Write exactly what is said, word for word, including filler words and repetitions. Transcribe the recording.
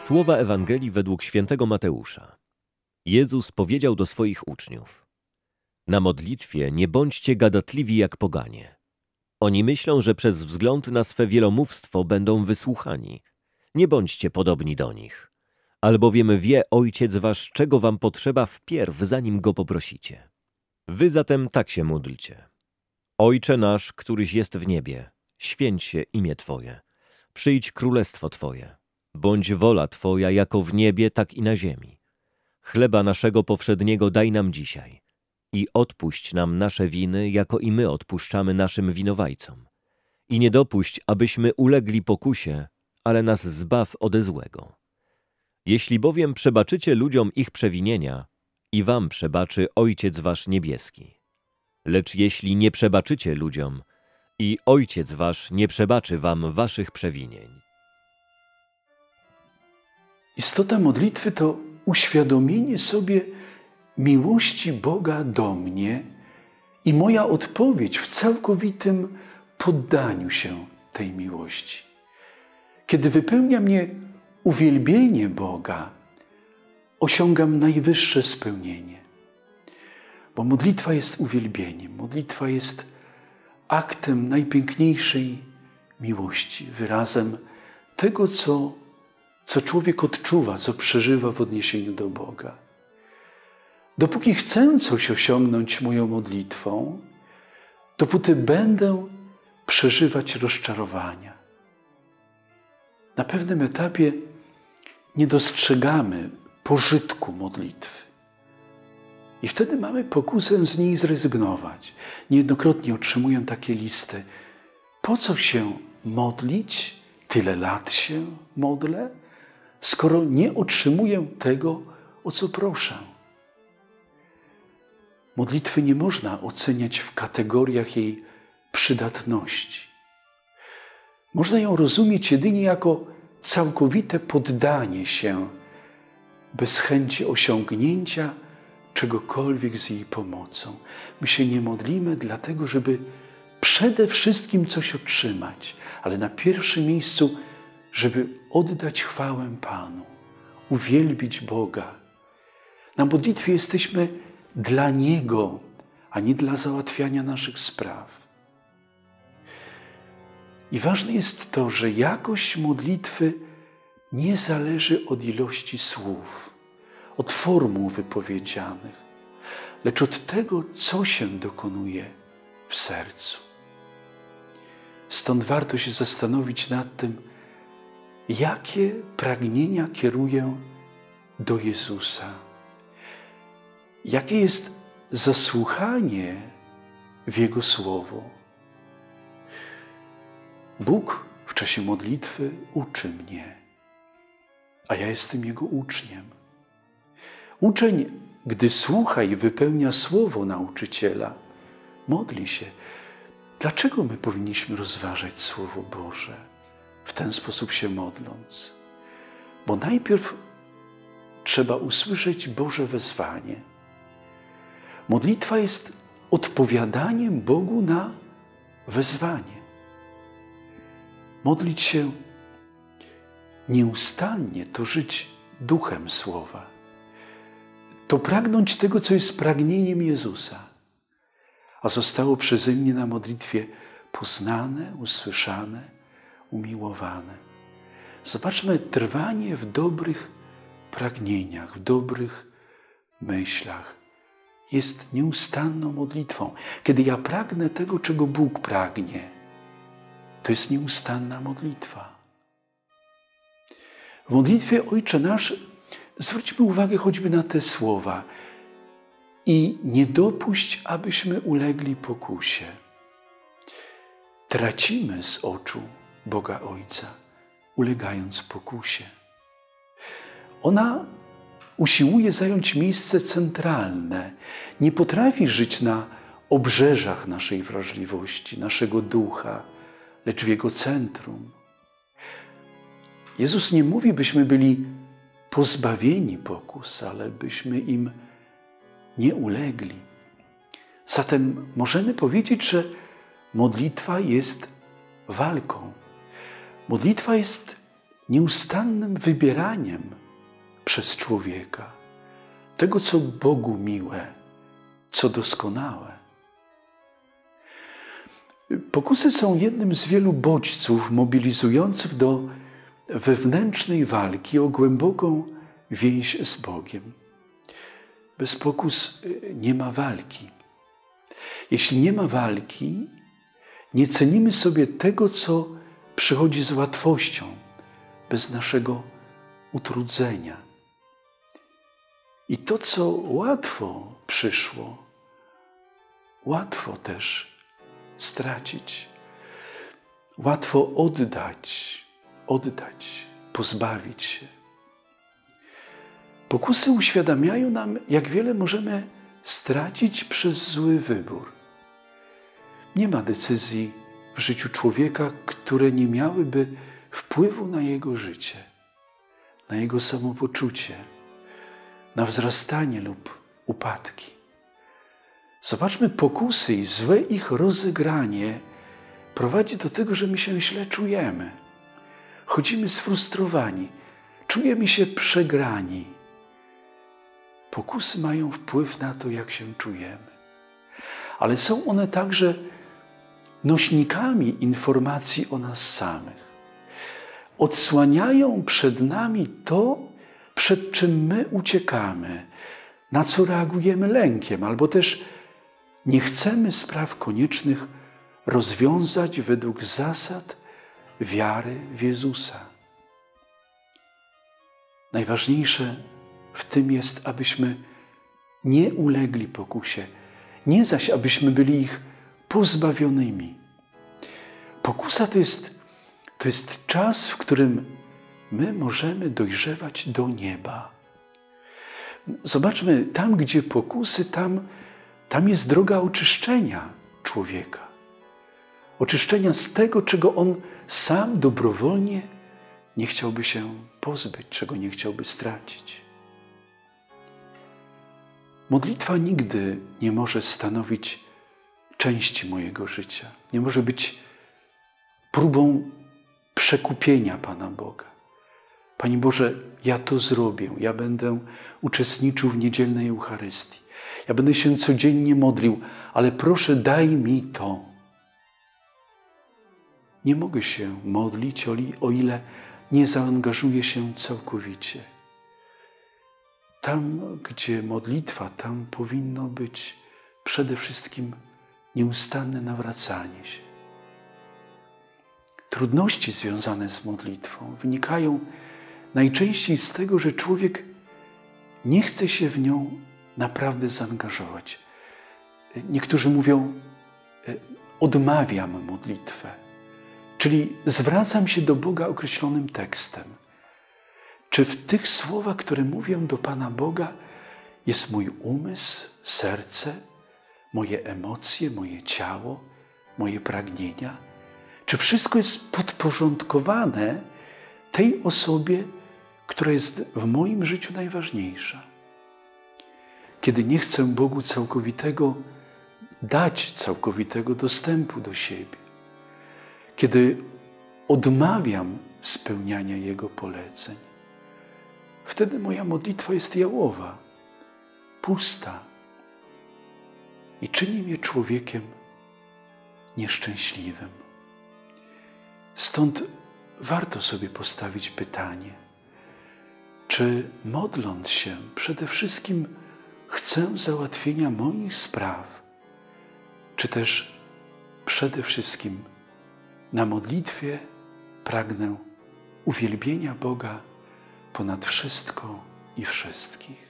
Słowa Ewangelii według świętego Mateusza. Jezus powiedział do swoich uczniów: na modlitwie nie bądźcie gadatliwi jak poganie. Oni myślą, że przez wzgląd na swe wielomówstwo będą wysłuchani. Nie bądźcie podobni do nich. Albowiem wie Ojciec wasz, czego wam potrzeba wpierw, zanim go poprosicie. Wy zatem tak się módlcie. Ojcze nasz, któryś jest w niebie, święć się imię Twoje. Przyjdź królestwo Twoje. Bądź wola Twoja jako w niebie, tak i na ziemi. Chleba naszego powszedniego daj nam dzisiaj. I odpuść nam nasze winy, jako i my odpuszczamy naszym winowajcom. I nie dopuść, abyśmy ulegli pokusie, ale nas zbaw ode złego. Jeśli bowiem przebaczycie ludziom ich przewinienia, i wam przebaczy Ojciec wasz niebieski. Lecz jeśli nie przebaczycie ludziom, i Ojciec wasz nie przebaczy wam waszych przewinień. Istota modlitwy to uświadomienie sobie miłości Boga do mnie i moja odpowiedź w całkowitym poddaniu się tej miłości. Kiedy wypełnia mnie uwielbienie Boga, osiągam najwyższe spełnienie. Bo modlitwa jest uwielbieniem, modlitwa jest aktem najpiękniejszej miłości, wyrazem tego, co, co człowiek odczuwa, co przeżywa w odniesieniu do Boga. Dopóki chcę coś osiągnąć moją modlitwą, dopóty będę przeżywać rozczarowania. Na pewnym etapie nie dostrzegamy pożytku modlitwy. I wtedy mamy pokusę z niej zrezygnować. Niejednokrotnie otrzymuję takie listy. Po co się modlić? Tyle lat się modlę, skoro nie otrzymuję tego, o co proszę. Modlitwy nie można oceniać w kategoriach jej przydatności. Można ją rozumieć jedynie jako całkowite poddanie się, bez chęci osiągnięcia czegokolwiek z jej pomocą. My się nie modlimy dlatego, żeby przede wszystkim coś otrzymać, ale na pierwszym miejscu, żeby oddać chwałę Panu, uwielbić Boga. Na modlitwie jesteśmy dla Niego, a nie dla załatwiania naszych spraw. I ważne jest to, że jakość modlitwy nie zależy od ilości słów, od formuł wypowiedzianych, lecz od tego, co się dokonuje w sercu. Stąd warto się zastanowić nad tym, jakie pragnienia kieruję do Jezusa. Jakie jest zasłuchanie w Jego Słowo. Bóg w czasie modlitwy uczy mnie, a ja jestem Jego uczniem. Uczeń, gdy słucha i wypełnia słowo nauczyciela, modli się. Dlaczego my powinniśmy rozważać Słowo Boże w ten sposób się modląc? Bo najpierw trzeba usłyszeć Boże wezwanie. Modlitwa jest odpowiadaniem Bogu na wezwanie. Modlić się nieustannie to żyć duchem Słowa. To pragnąć tego, co jest pragnieniem Jezusa, a zostało przeze mnie na modlitwie poznane, usłyszane, umiłowane. Zobaczmy trwanie w dobrych pragnieniach, w dobrych myślach. Jest nieustanną modlitwą. Kiedy ja pragnę tego, czego Bóg pragnie, to jest nieustanna modlitwa. W modlitwie Ojcze Nasz zwróćmy uwagę choćby na te słowa. I nie dopuść, abyśmy ulegli pokusie. Tracimy z oczu Boga Ojca, ulegając pokusie. Ona usiłuje zająć miejsce centralne. Nie potrafi żyć na obrzeżach naszej wrażliwości, naszego ducha, lecz w Jego centrum. Jezus nie mówi, byśmy byli pozbawieni pokus, ale byśmy im nie ulegli. Zatem możemy powiedzieć, że modlitwa jest walką. Modlitwa jest nieustannym wybieraniem przez człowieka tego, co Bogu miłe, co doskonałe. Pokusy są jednym z wielu bodźców mobilizujących do wewnętrznej walki o głęboką więź z Bogiem. Bez pokus nie ma walki. Jeśli nie ma walki, nie cenimy sobie tego, co przychodzi z łatwością, bez naszego utrudzenia. I to, co łatwo przyszło, łatwo też stracić. Łatwo oddać, oddać, pozbawić się. Pokusy uświadamiają nam, jak wiele możemy stracić przez zły wybór. Nie ma decyzji w życiu człowieka, które nie miałyby wpływu na jego życie, na jego samopoczucie, na wzrastanie lub upadki. Zobaczmy, pokusy i złe ich rozegranie prowadzi do tego, że my się źle czujemy. Chodzimy sfrustrowani, czujemy się przegrani. Pokusy mają wpływ na to, jak się czujemy. Ale są one także nośnikami informacji o nas samych. Odsłaniają przed nami to, przed czym my uciekamy, na co reagujemy lękiem, albo też nie chcemy spraw koniecznych rozwiązać według zasad wiary w Jezusa. Najważniejsze w tym jest, abyśmy nie ulegli pokusie, nie zaś abyśmy byli ich pozbawionymi. Pokusa to jest, to jest czas, w którym my możemy dojrzewać do nieba. Zobaczmy, tam gdzie pokusy, tam, tam jest droga oczyszczenia człowieka. Oczyszczenia z tego, czego on sam dobrowolnie nie chciałby się pozbyć, czego nie chciałby stracić. Modlitwa nigdy nie może stanowić części mojego życia. Nie może być próbą przekupienia Pana Boga. Panie Boże, ja to zrobię. Ja będę uczestniczył w niedzielnej Eucharystii. Ja będę się codziennie modlił, ale proszę, daj mi to. Nie mogę się modlić, o ile nie zaangażuję się całkowicie. Tam, gdzie modlitwa, tam powinno być przede wszystkim nieustanne nawracanie się. Trudności związane z modlitwą wynikają najczęściej z tego, że człowiek nie chce się w nią naprawdę zaangażować. Niektórzy mówią, odmawiam modlitwę, czyli zwracam się do Boga określonym tekstem. Czy w tych słowach, które mówię do Pana Boga, jest mój umysł, serce, moje emocje, moje ciało, moje pragnienia? Czy wszystko jest podporządkowane tej osobie, która jest w moim życiu najważniejsza? Kiedy nie chcę Bogu całkowitego dać, całkowitego dostępu do siebie, kiedy odmawiam spełniania Jego poleceń, wtedy moja modlitwa jest jałowa, pusta i czyni mnie człowiekiem nieszczęśliwym. Stąd warto sobie postawić pytanie, czy modląc się przede wszystkim chcę załatwienia moich spraw, czy też przede wszystkim na modlitwie pragnę uwielbienia Boga ponad wszystko i wszystkich.